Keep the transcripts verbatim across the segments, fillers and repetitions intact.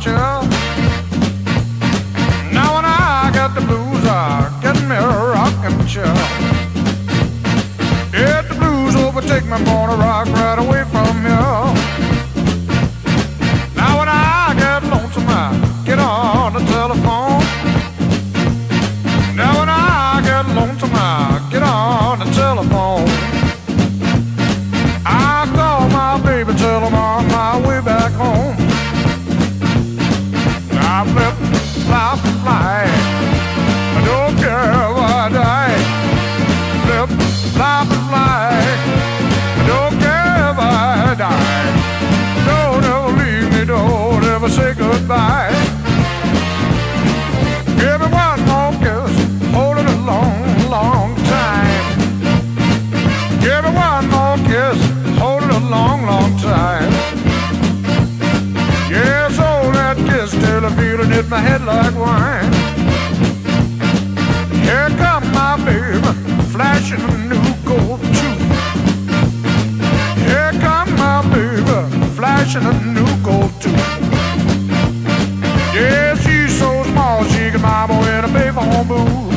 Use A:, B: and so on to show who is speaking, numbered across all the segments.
A: about you. Now when I get the blues, I get me a rocking chair. If the blues overtake me, I'm gonna rock right away from you. Now when I get lonesome, I get on the telephone. Now when I get lonesome, I get on the telephone. I call my baby, tell I'm on my way back home. I flip, flop, fly, I don't care if I die. Flip, flop, fly, I don't care if I die. Don't ever leave me, don't ever say goodbye. Give me one more kiss, hold it a long, long time. Give me one more kiss, hold it a long, long time. Yes, hold that kiss till I feel it hit my head like wine. Here come my baby, flashing a new gold tooth. Here come my baby, flashing a new gold tooth. Yeah, she's so small she can mama in a payphone booth.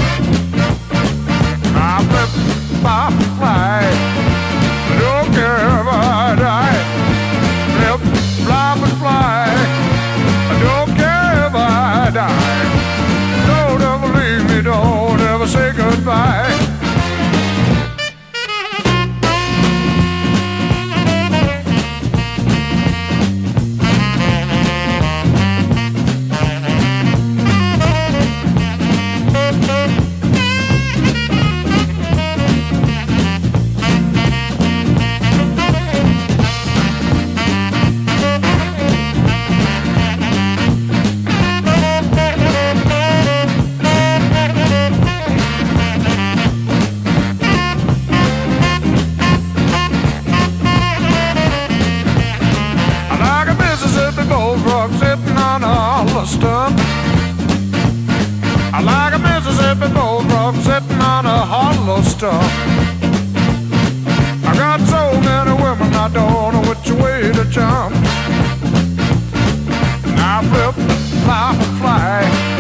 A: I flip, flop, fly, I don't care if I die. Flip, flop, and fly, I don't care if I die. Don't ever leave me, don't ever say goodbye. Stump. I like a Mississippi bullfrog sitting on a hollow stump. I got so many women I don't know which way to jump. Now flip, flop, fly.